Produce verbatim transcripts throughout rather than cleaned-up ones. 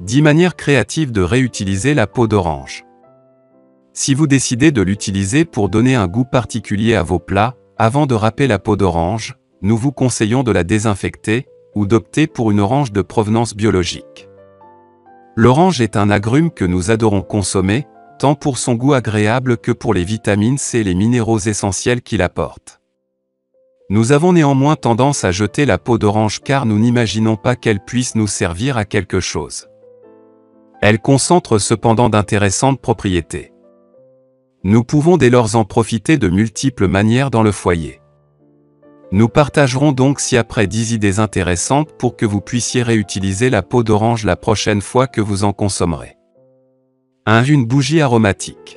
dix manières créatives de réutiliser la peau d'orange. Si vous décidez de l'utiliser pour donner un goût particulier à vos plats, avant de râper la peau d'orange, nous vous conseillons de la désinfecter, ou d'opter pour une orange de provenance biologique. L'orange est un agrume que nous adorons consommer, tant pour son goût agréable que pour les vitamines C et les minéraux essentiels qu'il apporte. Nous avons néanmoins tendance à jeter la peau d'orange car nous n'imaginons pas qu'elle puisse nous servir à quelque chose. Elle concentre cependant d'intéressantes propriétés. Nous pouvons dès lors en profiter de multiples manières dans le foyer. Nous partagerons donc ci-après dix idées intéressantes pour que vous puissiez réutiliser la peau d'orange la prochaine fois que vous en consommerez. un Une bougie aromatique.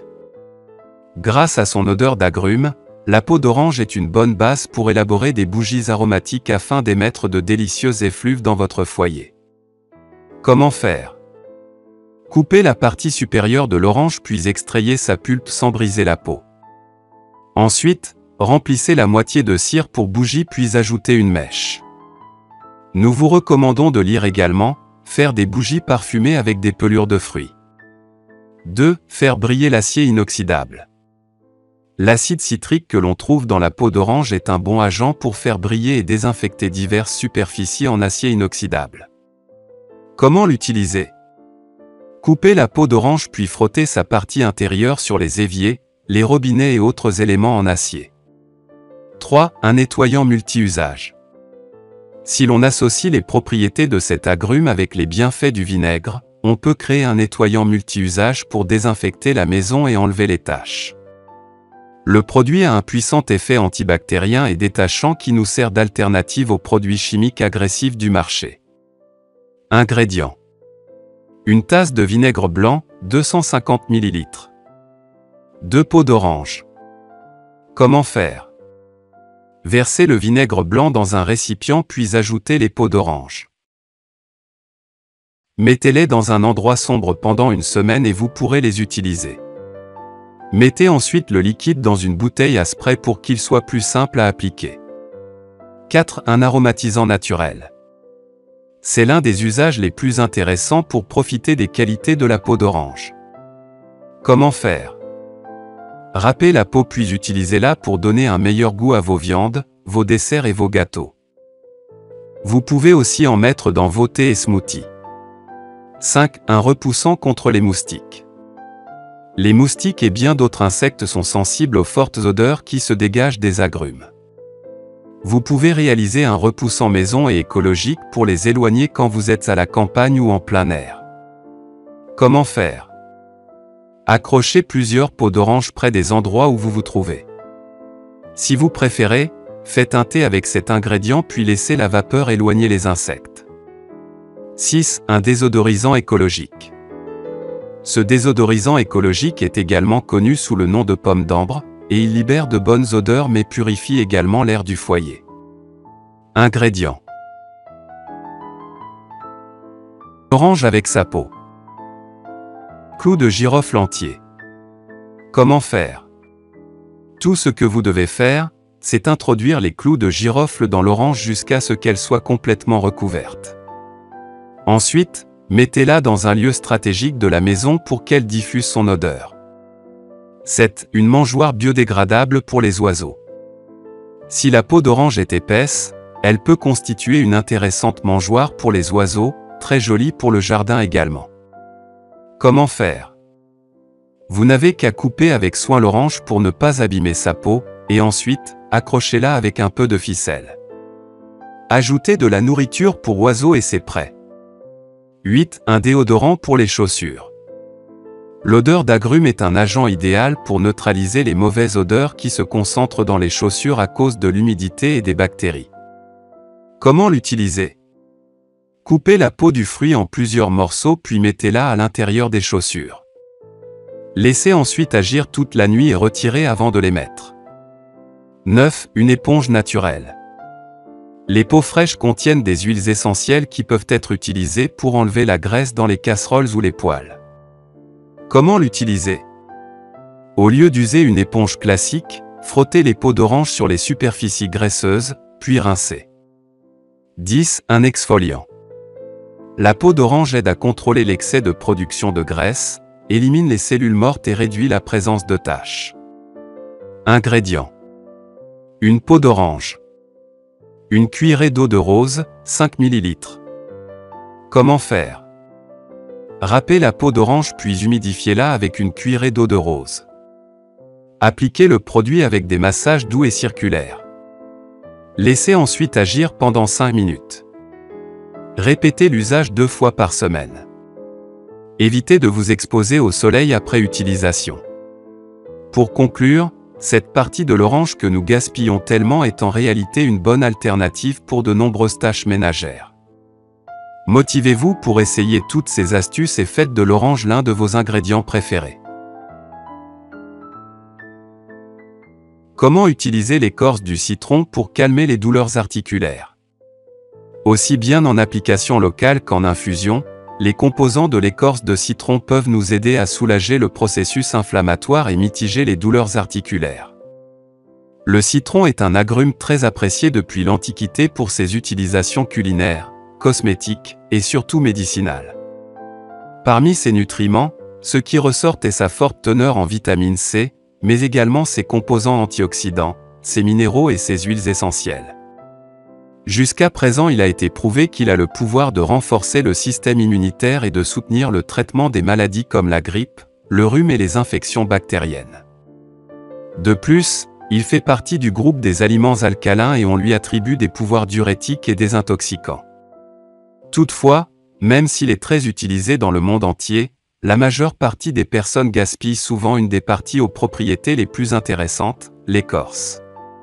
Grâce à son odeur d'agrumes, la peau d'orange est une bonne base pour élaborer des bougies aromatiques afin d'émettre de délicieux effluves dans votre foyer. Comment faire? Coupez la partie supérieure de l'orange puis extrayez sa pulpe sans briser la peau. Ensuite, remplissez la moitié de cire pour bougie puis ajoutez une mèche. Nous vous recommandons de lire également, faire des bougies parfumées avec des pelures de fruits. deux Faire briller l'acier inoxydable. L'acide citrique que l'on trouve dans la peau d'orange est un bon agent pour faire briller et désinfecter diverses superficies en acier inoxydable. Comment l'utiliser? Coupez la peau d'orange puis frottez sa partie intérieure sur les éviers, les robinets et autres éléments en acier. trois Un nettoyant multi-usage. Si l'on associe les propriétés de cet agrume avec les bienfaits du vinaigre, on peut créer un nettoyant multi-usage pour désinfecter la maison et enlever les taches. Le produit a un puissant effet antibactérien et détachant qui nous sert d'alternative aux produits chimiques agressifs du marché. Ingrédients. Une tasse de vinaigre blanc, deux cent cinquante millilitres. deux peaux d'orange. Comment faire? Versez le vinaigre blanc dans un récipient puis ajoutez les peaux d'orange. Mettez-les dans un endroit sombre pendant une semaine et vous pourrez les utiliser. Mettez ensuite le liquide dans une bouteille à spray pour qu'il soit plus simple à appliquer. quatre Un aromatisant naturel. C'est l'un des usages les plus intéressants pour profiter des qualités de la peau d'orange. Comment faire? Râpez la peau puis utilisez-la pour donner un meilleur goût à vos viandes, vos desserts et vos gâteaux. Vous pouvez aussi en mettre dans vos thés et smoothies. cinq Un repoussant contre les moustiques. Les moustiques et bien d'autres insectes sont sensibles aux fortes odeurs qui se dégagent des agrumes. Vous pouvez réaliser un repoussant maison et écologique pour les éloigner quand vous êtes à la campagne ou en plein air. Comment faire? Accrochez plusieurs peaux d'orange près des endroits où vous vous trouvez. Si vous préférez, faites un thé avec cet ingrédient puis laissez la vapeur éloigner les insectes. six Un désodorisant écologique. Ce désodorisant écologique est également connu sous le nom de pomme d'ambre, et il libère de bonnes odeurs mais purifie également l'air du foyer. Ingrédients. Orange avec sa peau. Clous de girofle entier. Comment faire? Tout ce que vous devez faire, c'est introduire les clous de girofle dans l'orange jusqu'à ce qu'elle soit complètement recouverte. Ensuite, mettez-la dans un lieu stratégique de la maison pour qu'elle diffuse son odeur. sept Une mangeoire biodégradable pour les oiseaux. Si la peau d'orange est épaisse, elle peut constituer une intéressante mangeoire pour les oiseaux, très jolie pour le jardin également. Comment faire? Vous n'avez qu'à couper avec soin l'orange pour ne pas abîmer sa peau, et ensuite, accrochez-la avec un peu de ficelle. Ajoutez de la nourriture pour oiseaux et c'est prêt. huit Un déodorant pour les chaussures. L'odeur d'agrumes est un agent idéal pour neutraliser les mauvaises odeurs qui se concentrent dans les chaussures à cause de l'humidité et des bactéries. Comment l'utiliser? Coupez la peau du fruit en plusieurs morceaux puis mettez-la à l'intérieur des chaussures. Laissez ensuite agir toute la nuit et retirez avant de les mettre. neuf Une éponge naturelle. Les peaux fraîches contiennent des huiles essentielles qui peuvent être utilisées pour enlever la graisse dans les casseroles ou les poêles. Comment l'utiliser? Au lieu d'user une éponge classique, frottez les peaux d'orange sur les superficies graisseuses, puis rincez. dix Un exfoliant. La peau d'orange aide à contrôler l'excès de production de graisse, élimine les cellules mortes et réduit la présence de taches. Ingrédients. Une peau d'orange. Une cuillerée d'eau de rose, cinq millilitres. Comment faire? Râpez la peau d'orange puis humidifiez-la avec une cuillerée d'eau de rose. Appliquez le produit avec des massages doux et circulaires. Laissez ensuite agir pendant cinq minutes. Répétez l'usage deux fois par semaine. Évitez de vous exposer au soleil après utilisation. Pour conclure, cette partie de l'orange que nous gaspillons tellement est en réalité une bonne alternative pour de nombreuses tâches ménagères. Motivez-vous pour essayer toutes ces astuces et faites de l'orange l'un de vos ingrédients préférés. Comment utiliser l'écorce du citron pour calmer les douleurs articulaires? Aussi bien en application locale qu'en infusion, les composants de l'écorce de citron peuvent nous aider à soulager le processus inflammatoire et mitiger les douleurs articulaires. Le citron est un agrume très apprécié depuis l'Antiquité pour ses utilisations culinaires, cosmétiques et surtout médicinales. Parmi ses nutriments, ce qui ressort est sa forte teneur en vitamine C, mais également ses composants antioxydants, ses minéraux et ses huiles essentielles. Jusqu'à présent, il a été prouvé qu'il a le pouvoir de renforcer le système immunitaire et de soutenir le traitement des maladies comme la grippe, le rhume et les infections bactériennes. De plus, il fait partie du groupe des aliments alcalins et on lui attribue des pouvoirs diurétiques et désintoxicants. Toutefois, même s'il est très utilisé dans le monde entier, la majeure partie des personnes gaspillent souvent une des parties aux propriétés les plus intéressantes, l'écorce.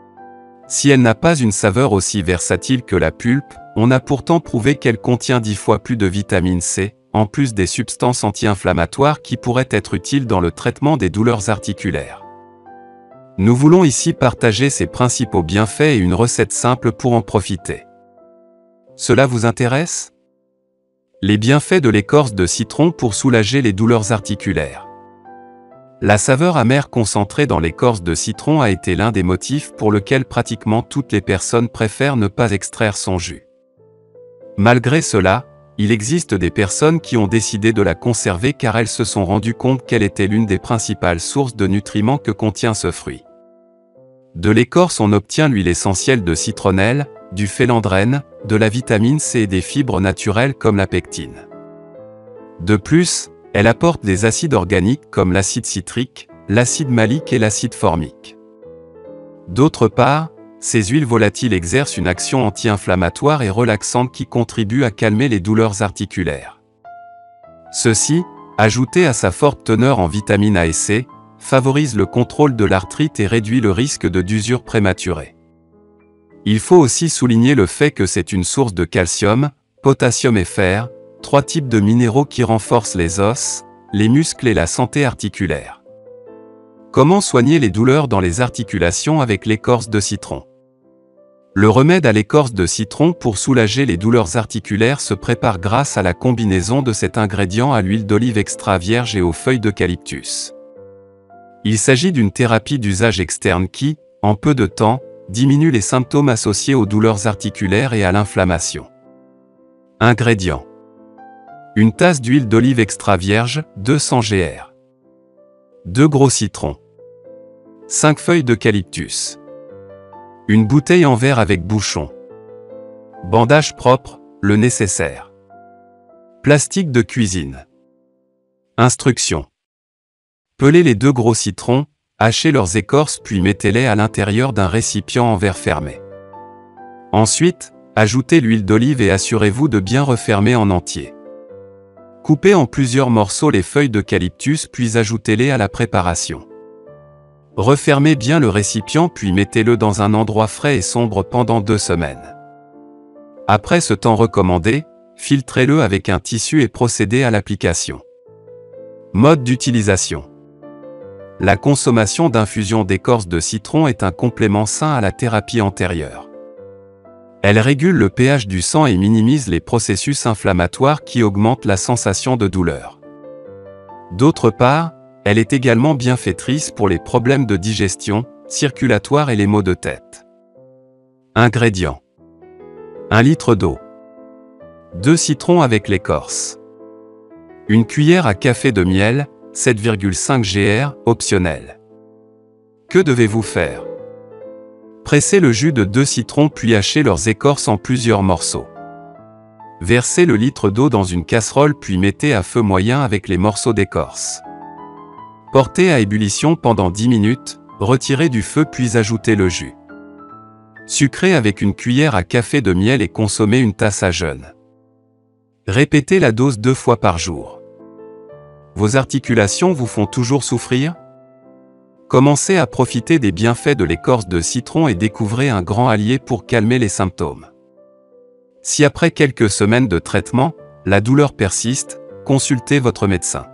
Si elle n'a pas une saveur aussi versatile que la pulpe, on a pourtant prouvé qu'elle contient dix fois plus de vitamine C, en plus des substances anti-inflammatoires qui pourraient être utiles dans le traitement des douleurs articulaires. Nous voulons ici partager ses principaux bienfaits et une recette simple pour en profiter. Cela vous intéresse? Les bienfaits de l'écorce de citron pour soulager les douleurs articulaires. La saveur amère concentrée dans l'écorce de citron a été l'un des motifs pour lequel pratiquement toutes les personnes préfèrent ne pas extraire son jus. Malgré cela, il existe des personnes qui ont décidé de la conserver car elles se sont rendues compte qu'elle était l'une des principales sources de nutriments que contient ce fruit. De l'écorce on obtient l'huile essentielle de citronnelle, du félandrène, de la vitamine C et des fibres naturelles comme la pectine. De plus, elle apporte des acides organiques comme l'acide citrique, l'acide malique et l'acide formique. D'autre part, ces huiles volatiles exercent une action anti-inflammatoire et relaxante qui contribue à calmer les douleurs articulaires. Ceci, ajouté à sa forte teneur en vitamine A et C, favorise le contrôle de l'arthrite et réduit le risque de d'usure prématurée. Il faut aussi souligner le fait que c'est une source de calcium, potassium et fer, trois types de minéraux qui renforcent les os, les muscles et la santé articulaire. Comment soigner les douleurs dans les articulations avec l'écorce de citron? Le remède à l'écorce de citron pour soulager les douleurs articulaires se prépare grâce à la combinaison de cet ingrédient à l'huile d'olive extra vierge et aux feuilles d'eucalyptus. Il s'agit d'une thérapie d'usage externe qui, en peu de temps, diminue les symptômes associés aux douleurs articulaires et à l'inflammation. Ingrédients. Une tasse d'huile d'olive extra vierge, deux cents grammes. deux gros citrons. cinq feuilles d'eucalyptus. Une bouteille en verre avec bouchon. Bandage propre, le nécessaire. Plastique de cuisine. Instructions. Pelez les deux gros citrons, hachez leurs écorces puis mettez-les à l'intérieur d'un récipient en verre fermé. Ensuite, ajoutez l'huile d'olive et assurez-vous de bien refermer en entier. Coupez en plusieurs morceaux les feuilles d'eucalyptus puis ajoutez-les à la préparation. Refermez bien le récipient puis mettez-le dans un endroit frais et sombre pendant deux semaines. Après ce temps recommandé, filtrez-le avec un tissu et procédez à l'application. Mode d'utilisation. La consommation d'infusions d'écorce de citron est un complément sain à la thérapie antérieure. Elle régule le pH du sang et minimise les processus inflammatoires qui augmentent la sensation de douleur. D'autre part, elle est également bienfaitrice pour les problèmes de digestion, circulatoire et les maux de tête. Ingrédients. un litre d'eau. deux citrons avec l'écorce. Une cuillère à café de miel, sept virgule cinq grammes, optionnel. Que devez-vous faire? Pressez le jus de deux citrons puis hachez leurs écorces en plusieurs morceaux. Versez le litre d'eau dans une casserole puis mettez à feu moyen avec les morceaux d'écorce. Portez à ébullition pendant dix minutes, retirez du feu puis ajoutez le jus. Sucrez avec une cuillère à café de miel et consommez une tasse à jeun. Répétez la dose deux fois par jour. Vos articulations vous font toujours souffrir? Commencez à profiter des bienfaits de l'écorce de citron et découvrez un grand allié pour calmer les symptômes. Si après quelques semaines de traitement, la douleur persiste, consultez votre médecin.